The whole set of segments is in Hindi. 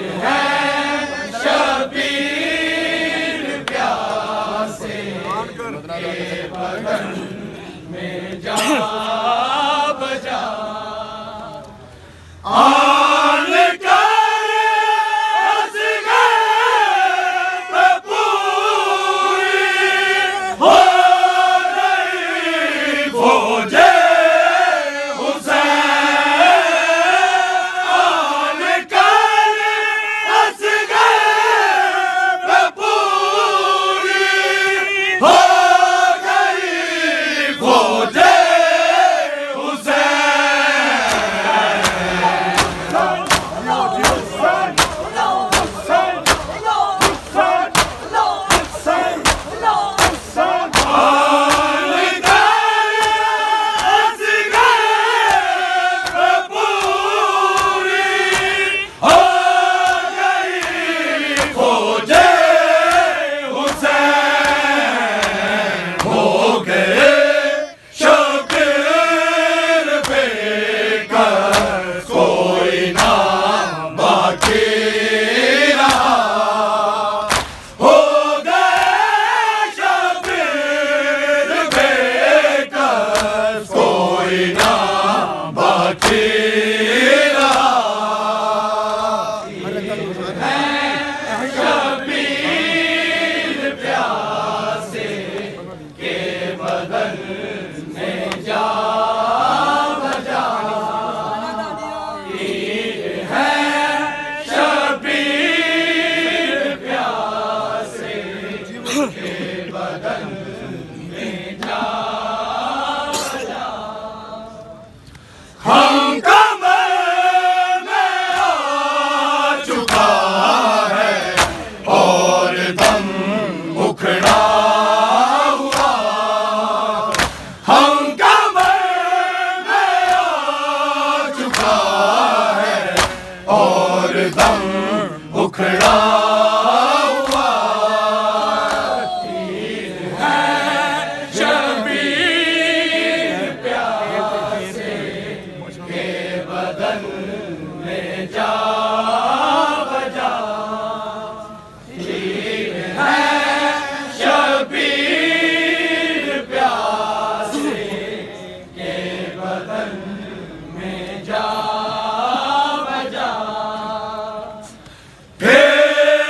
शबीर प्यासे के बदन में जा बजा आन कर असग़र पे पूरी हो गई फौजे हुसैन। आन कर असग़र पे पूरी हो गई फौजे शबीर प्यासे के बदन में जा बजा पीर है शबीर प्यासे के बदन में जा बजा। हम दम उखड़ा हुआ तीर है शबीर प्यासे के बदन में जा बजा। तीर है शबीर प्यासे के बदन में जा बजा।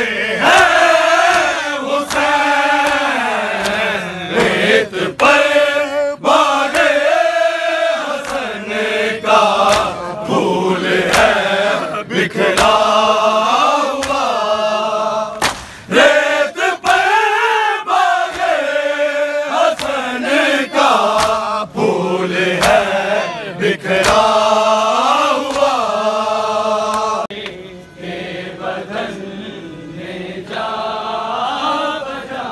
हैं हुसैन, रेत पर बागे हसन का फूल है बिखरा हुआ, रेत पर बागे हसन का फूल है बिखरा हुआ। के बदन में जा बजा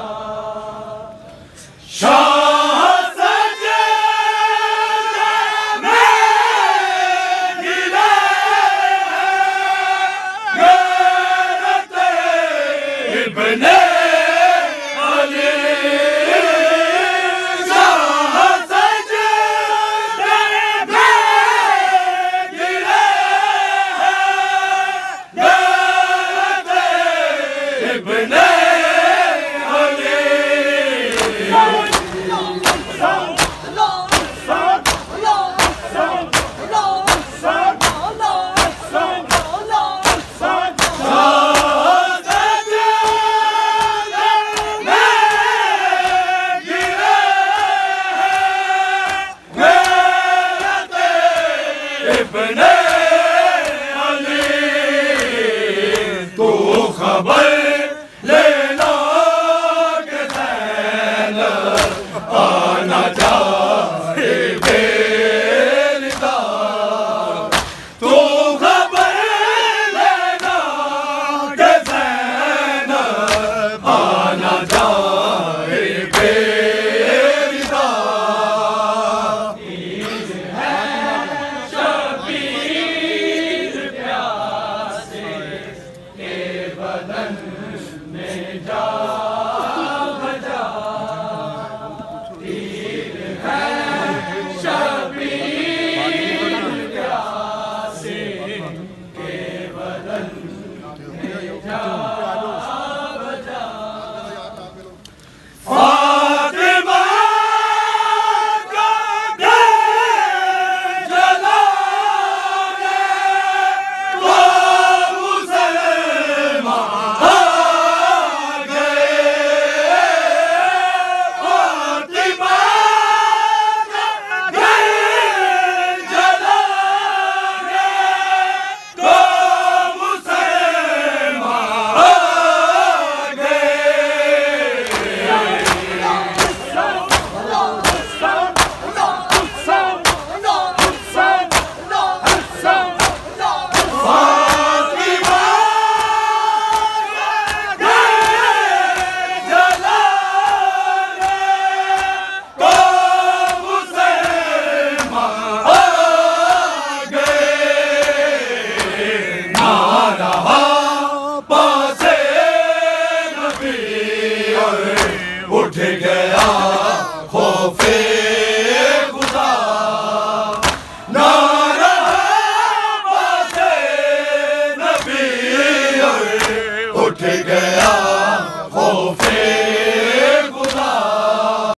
शाह सजे में गिरे गैरत इब्ने अली, शाह सजे में गिरे गैरत इब्ने अली। इब्ने अली, तू खबर लेना के ज़ैनब आना चाहे बेरिदा, तू खबर लेना के ज़ैनब आना चाहे बेरिदा। शबीर प्यासे के बदन में जा बजा, तीर है शबीर प्यासे के बदन में जा बजा। फातिमा का घर जलाने वो मुसलमान आ गए, फातिमा का घर जलाने वो मुसलमान आ गए। फातिमा का घर जलाने को मुसलमान आ गए, ना रहा पासे नबी और उठ गया खौफे खुदा, ना रहा पासे नबी और उठ गया